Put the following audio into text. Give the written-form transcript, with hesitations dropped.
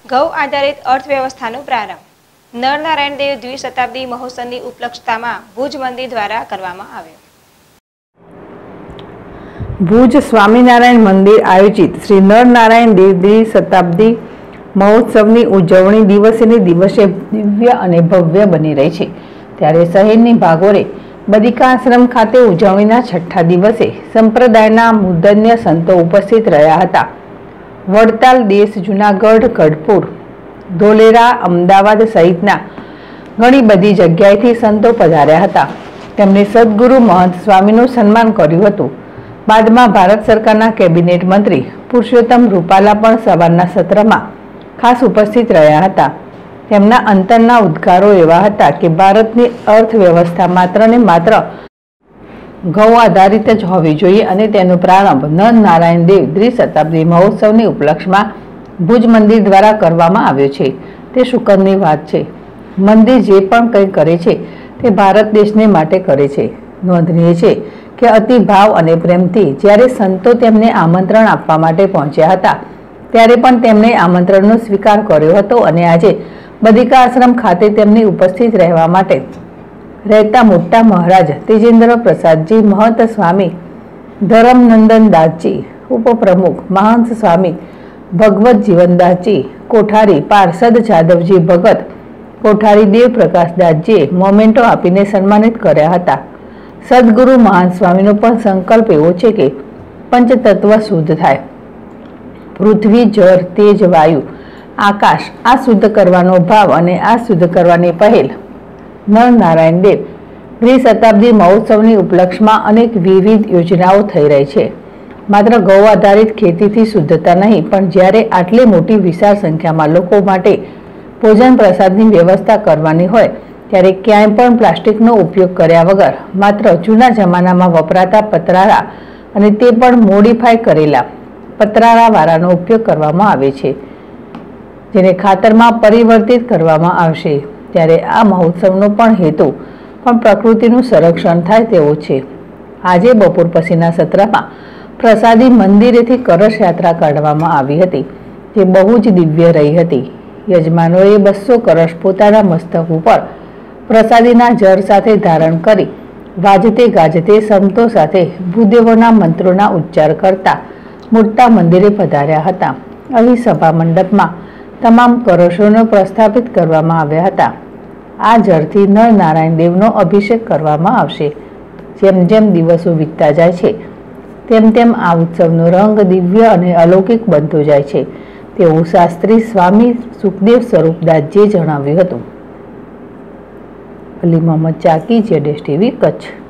ગૌ આધારિત અર્થવ્યવસ્થાનો પ્રારંભ નરનારાયણ દેવ દ્વિશતાબ્દી મહોત્સવની ઉપલક્ષતામાં ભુજ મંદિર દ્વારા કરવામાં આવ્યો। ભુજ સ્વામિનારાયણ મંદિર આયોજિત શ્રી નરનારાયણ દેવ દ્વિશતાબ્દી મહોત્સવની ઉજવણી દિવસેને દિવસે દિવ્ય અને ભવ્ય બની રહી છે। ત્યારે શહેરની ભાગોળે બદિકાશ્રમ ખાતે ઉજવણીના છઠ્ઠા દિવસે સંપ્રદાયના મૂર્ધન્ય સંતો ઉપસ્થિત રહ્યા હતા। વડતાલ, દેશ, જૂનાગઢ, ગઢપુર, ધોલેરા, અમદાવાદ સહિતના ઘણી બધી જગ્યાએથી સંતો પધાર્યા હતા। તેમણે સદગુરુ મહંત સ્વામીનું સન્માન કર્યું હતું। બાદમાં ભારત સરકારના કેબિનેટ મંત્રી પુરુષોત્તમ રૂપાલા પણ સવારના સત્રમાં ખાસ ઉપસ્થિત રહ્યા હતા। તેમના અંતરના ઉદ્ગારો એવા હતા કે ભારતની અર્થવ્યવસ્થા માત્ર ને માત્ર ગૌ આધારિત જ હોવી જોઈએ અને તેનો પ્રારંભ નરનારાયણ દેવ દ્વિશતાબ્દી મહોત્સવની ઉપલક્ષમાં ભુજ મંદિર દ્વારા કરવામાં આવ્યો છે। તે શુકરની વાત છે। મંદિર જે પણ કંઈ કરે છે તે ભારત દેશને માટે કરે છે। નોંધનીય છે કે અતિ ભાવ અને પ્રેમથી જ્યારે સંતો તેમને આમંત્રણ આપવા માટે પહોંચ્યા હતા ત્યારે પણ તેમણે આમંત્રણનો સ્વીકાર કર્યો હતો અને આજે બદિકાશ્રમ ખાતે તેમની ઉપસ્થિત રહેવા માટે રહેતા મોટા મહારાજ તેજેન્દ્ર પ્રસાદજી, મહંત સ્વામી ધરમનંદન દાસજી, ઉપપ્રમુખ મહંત સ્વામી ભગવત જીવનદાસજી કોઠારી, પાર્ષદ જાદવજી ભગત કોઠારી, દેવ પ્રકાશદાસજીએ મોમેન્ટો આપીને સન્માનિત કર્યા હતા। સદગુરુ મહાન સ્વામીનો પણ સંકલ્પ એવો છે કે પંચતત્વ શુદ્ધ થાય। પૃથ્વી, જળ, તેજ, વાયુ, આકાશ આ શુદ્ધ કરવાનો ભાવ અને આ શુદ્ધ કરવાની પહેલ નરનારાયણ દેવ દ્વિશતાબ્દી મહોત્સવની ઉપલક્ષમાં અનેક વિવિધ યોજનાઓ થઈ રહી છે। માત્ર ગૌ આધારિત ખેતીથી શુદ્ધતા નહીં, પણ જ્યારે આટલી મોટી વિશાળ સંખ્યામાં લોકો માટે ભોજન પ્રસાદની વ્યવસ્થા કરવાની હોય ત્યારે ક્યાંય પણ પ્લાસ્ટિકનો ઉપયોગ કર્યા વગર માત્ર જૂના જમાનામાં વપરાતા પતરારા અને તે પણ મોડિફાય કરેલા પતરારાવાળાનો ઉપયોગ કરવામાં આવે છે, જેને ખાતરમાં પરિવર્તિત કરવામાં આવશે। ત્યારે આ મહોત્સવનો પણ હેતુ પણ પ્રકૃતિનું સંરક્ષણ થાય તેવો છે। આજે બપોર પછીના સત્રમાં પ્રસાદી મંદિરેથી કળશ યાત્રા કાઢવામાં આવી હતી, જે બહુ જ દિવ્ય રહી હતી। યજમાનોએ 200 કળશ પોતાના મસ્તક ઉપર પ્રસાદીના જળ સાથે ધારણ કરી વાજતે ગાજતે સંતો સાથે ભૂદેવોના મંત્રોના ઉચ્ચાર કરતા મોટા મંદિરે પધાર્યા હતા। અહીં સભા મંડપમાં તમામ કળશોને પ્રસ્થાપિત કરવામાં આવ્યા હતા। આ જળથી નરનારાયણ દેવનો અભિષેક કરવામાં આવશે। જેમ જેમ દિવસો વીતતા જાય છે તેમ તેમ આ ઉત્સવનો રંગ દિવ્ય અને અલૌકિક બનતો જાય છે, તેવું શાસ્ત્રી સ્વામી સુખદેવ સ્વરૂપદાસજીએ જણાવ્યું હતું। અલી મોહમ્મદ ચાકી, ZSTV, કચ્છ।